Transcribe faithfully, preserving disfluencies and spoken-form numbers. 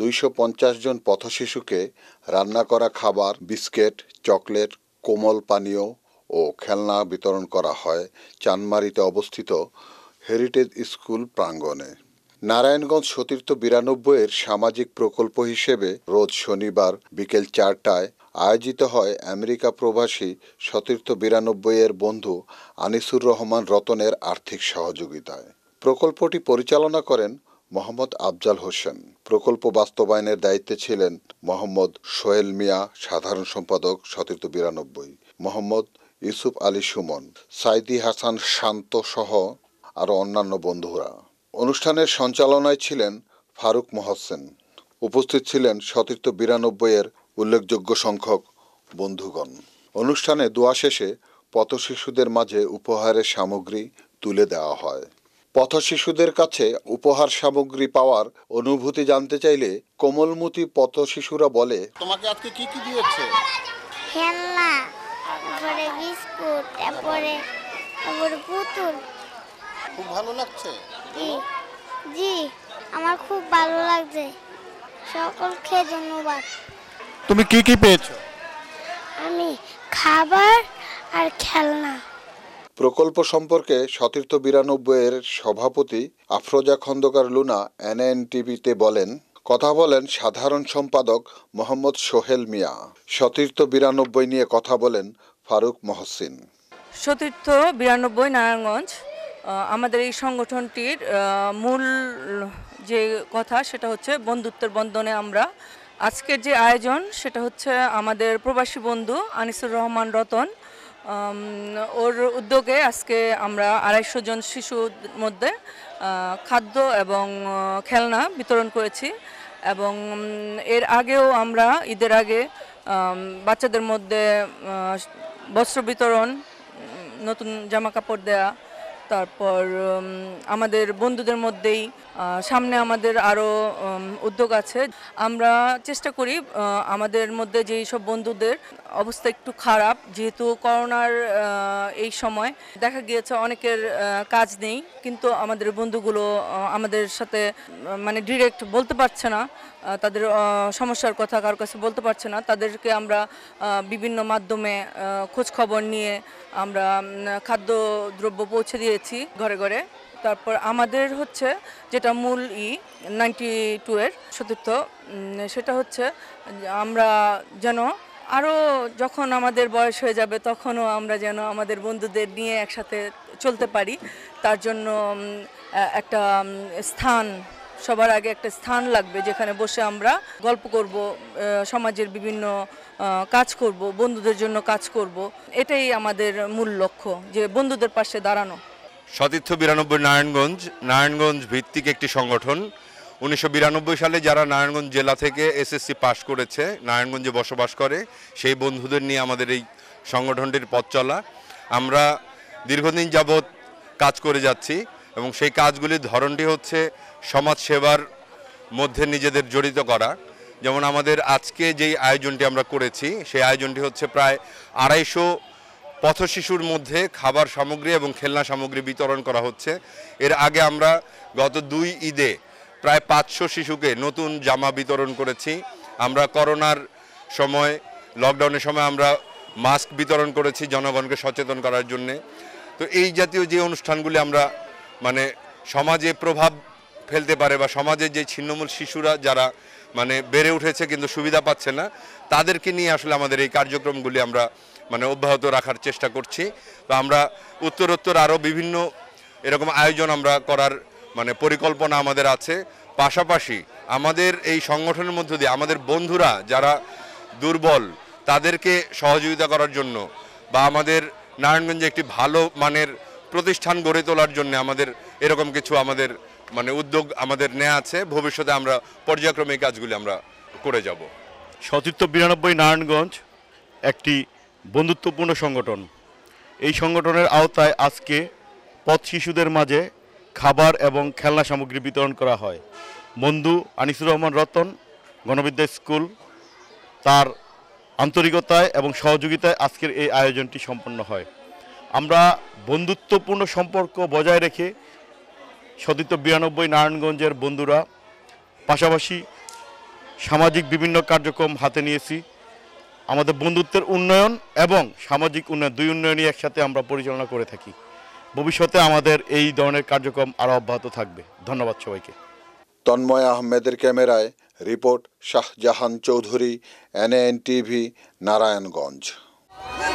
দুইশো পঞ্চাশ জন পথশিশুকে রান্না করা খাবার, বিস্কিট, চকলেট, কোমল পানীয় ও খেলনা বিতরণ করা হয় চানমারীতে অবস্থিত হেরিটেজ স্কুল প্রাঙ্গণে। নারায়ণগঞ্জ সতীর্থ বিরানব্বই এর সামাজিক প্রকল্প হিসেবে রোজ শনিবার বিকেল চারটায় আয়োজিত হয় আমেরিকা প্রবাসী সতীর্থ বিরানব্বই এর বন্ধু আনিসুর রহমান রতনের আর্থিক সহযোগিতায়। প্রকল্পটি পরিচালনা করেন মোহাম্মদ আফজাল হোসেন। প্রকল্প বাস্তবায়নের দায়িত্বে ছিলেন মোহাম্মদ সোহেল মিয়া, সাধারণ সম্পাদক সতীর্থ বিরানব্বই, মোহাম্মদ ইউসুফ আলী সুমন, সাইদি হাসান শান্ত সহ আরও অন্যান্য বন্ধুরা। অনুষ্ঠানের সঞ্চালনায় ছিলেন ফারুক মহসেন। উপস্থিত ছিলেন সতীর্থ বিরানব্বই এর উল্লেখযোগ্য সংখ্যক বন্ধুগণ। অনুষ্ঠানে দোয়া শেষে পথশিশুদের মাঝে উপহারের সামগ্রী তুলে দেওয়া হয়। পথশিশুদের কাছে উপহার সামগ্রী পাওয়ার অনুভূতি জানতে চাইলে কোমলমতি পথশিশুরা বলে, তোমাকে আজকে কি কি দিয়েছে? খেলনা, তারপরে বিস্কুট, তারপরে তারপরে পুতুল। খুব ভালো লাগছে? জি জি আমার খুব ভালো লাগছে। সকলকে ধন্যবাদ। তুমি কি কি পেয়েছো? আমি খাবার আর খেলনা। প্রকল্প সম্পর্কে সতীর্থ বিরানব্বই এর সভাপতি আফরোজা খন্দকার লুনা এনএনটিভিতে বলেন, কথা বলেন সাধারণ সম্পাদক মোহাম্মদ সোহেল মিয়া। সতীর্থ বিরানব্বই নিয়ে কথা বলেন ফারুক মহসিন। সতীর্থ বিরানব্বই নারায়ণগঞ্জ আমাদের এই সংগঠনটির মূল যে কথা সেটা হচ্ছে বন্ধুত্বের বন্ধনে আমরা আজকের যে আয়োজন সেটা হচ্ছে আমাদের প্রবাসী বন্ধু আনিসুর রহমান রতন ওর উদ্যোগে আজকে আমরা আড়াইশো জন শিশুর মধ্যে খাদ্য এবং খেলনা বিতরণ করেছি এবং এর আগেও আমরা ঈদের আগে বাচ্চাদের মধ্যে বস্ত্র বিতরণ, নতুন জামা কাপড় দেয়া, তারপর আমাদের বন্ধুদের মধ্যেই সামনে আমাদের আরও উদ্যোগ আছে। আমরা চেষ্টা করি আমাদের মধ্যে যেই সব বন্ধুদের অবস্থা একটু খারাপ, যেহেতু করোনার এই সময় দেখা গিয়েছে অনেকের কাজ নেই, কিন্তু আমাদের বন্ধুগুলো আমাদের সাথে মানে ডিরেক্ট বলতে পারছে না, তাদের সমস্যার কথা কারোর কাছে বলতে পারছে না, তাদেরকে আমরা বিভিন্ন মাধ্যমে খোঁজ খবর নিয়ে আমরা খাদ্যদ্রব্য পৌঁছে দিয়েছি ঘরে ঘরে। তারপর আমাদের হচ্ছে যেটা মূল ই নাইনটি টু এর সতীর্থ, সেটা হচ্ছে আমরা যেন আরও যখন আমাদের বয়স হয়ে যাবে তখনও আমরা যেন আমাদের বন্ধুদের নিয়ে একসাথে চলতে পারি, তার জন্য একটা স্থান, সবার আগে একটা স্থান লাগবে যেখানে বসে আমরা গল্প করব, সমাজের বিভিন্ন কাজ করব, বন্ধুদের জন্য কাজ করব। এটাই আমাদের মূল লক্ষ্য, যে বন্ধুদের পাশে দাঁড়ানো। সতীর্থ বিরানব্বই নারায়ণগঞ্জ নারায়ণগঞ্জ ভিত্তিক একটি সংগঠন। উনিশশো বিরানব্বই সালে যারা নারায়ণগঞ্জ জেলা থেকে এসএসসি পাশ করেছে, নারায়ণগঞ্জে বসবাস করে, সেই বন্ধুদের নিয়ে আমাদের এই সংগঠনটির পথ চলা। আমরা দীর্ঘদিন যাবৎ কাজ করে যাচ্ছি এবং সেই কাজগুলির ধরনটি হচ্ছে সমাজ সেবার মধ্যে নিজেদের জড়িত করা। যেমন আমাদের আজকে যেই আয়োজনটি আমরা করেছি, সেই আয়োজনটি হচ্ছে প্রায় আড়াইশো পথশিশুর মধ্যে খাবার সামগ্রী এবং খেলনা সামগ্রী বিতরণ করা হচ্ছে। এর আগে আমরা গত দুই ঈদে প্রায় পাঁচশো শিশুকে নতুন জামা বিতরণ করেছি। আমরা করোনার সময়, লকডাউনের সময় আমরা মাস্ক বিতরণ করেছি জনগণকে সচেতন করার জন্যে। তো এই জাতীয় যে অনুষ্ঠানগুলি আমরা মানে সমাজে প্রভাব ফেলতে পারে বা সমাজের যে ছিন্নমূল শিশুরা যারা মানে বেড়ে উঠেছে কিন্তু সুবিধা পাচ্ছে না, তাদেরকে নিয়ে আসলে আমাদের এই কার্যক্রমগুলি আমরা মানে অব্যাহত রাখার চেষ্টা করছি। বা আমরা উত্তরোত্তর আরও বিভিন্ন এরকম আয়োজন আমরা করার মানে পরিকল্পনা আমাদের আছে। পাশাপাশি আমাদের এই সংগঠনের মধ্য দিয়ে আমাদের বন্ধুরা যারা দুর্বল তাদেরকে সহযোগিতা করার জন্য বা আমাদের নারায়ণগঞ্জে একটি ভালো মানের প্রতিষ্ঠান গড়ে তোলার জন্য আমাদের এরকম কিছু আমাদের মানে উদ্যোগ আমাদের নেওয়া আছে। ভবিষ্যতে আমরা পর্যায়ক্রমে এই কাজগুলি আমরা করে যাব। সতীর্থ বিরানব্বই নারায়ণগঞ্জ একটি বন্ধুত্বপূর্ণ সংগঠন। এই সংগঠনের আওতায় আজকে পথ শিশুদের মাঝে খাবার এবং খেলনা সামগ্রী বিতরণ করা হয়। বন্ধু আনিসুর রহমান রতন গণবিদ্যা স্কুল তার আন্তরিকতায় এবং সহযোগিতায় আজকের এই আয়োজনটি সম্পন্ন হয়। আমরা বন্ধুত্বপূর্ণ সম্পর্ক বজায় রেখে সতীর্থ বিরানব্বই নারায়ণগঞ্জের বন্ধুরা পাশাপাশি সামাজিক বিভিন্ন কার্যক্রম হাতে নিয়েছি। আমাদের বন্ধুত্বের উন্নয়ন এবং সামাজিক উন্নয়ন দুই উন্নয়নই একসাথে আমরা পরিচালনা করে থাকি। ভবিষ্যতে আমাদের এই ধরনের কার্যক্রম আরও অব্যাহত থাকবে। ধন্যবাদ সবাইকে। তন্ময় আহমেদের ক্যামেরায় report Shahjahan Chowdhury, NAN TV, Narayanganj.